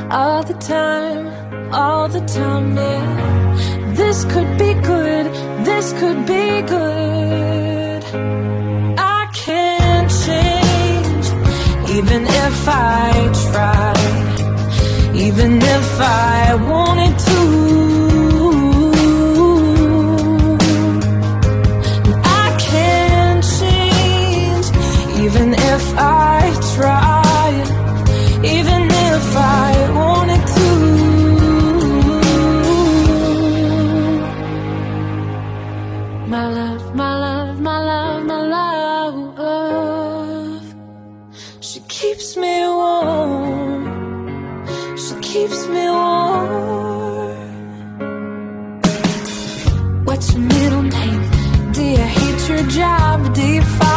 all the time, yeah. This could be good, this could be good. I can't change, even if I tried, even if I wanted to. I can't change, even if I tried, even if I wanted to. My love, my love, my love, my love, she keeps me warm, she keeps me warm. What's your middle name? Do you hate your job? Do you fight